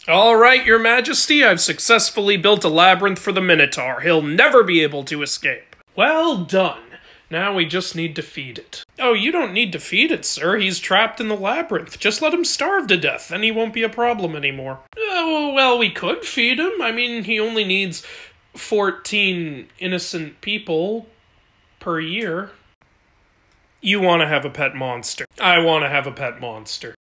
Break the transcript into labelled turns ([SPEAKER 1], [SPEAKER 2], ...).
[SPEAKER 1] All right, Your Majesty, I've successfully built a labyrinth for the Minotaur. He'll never be able to escape. Well done. Now we just need to feed it. Oh, you don't need to feed it, sir. He's trapped in the labyrinth. Just let him starve to death, then he won't be a problem anymore. Well, we could feed him. I mean, he only needs 14 innocent people per year. You want to have a pet monster. I want to have a pet monster.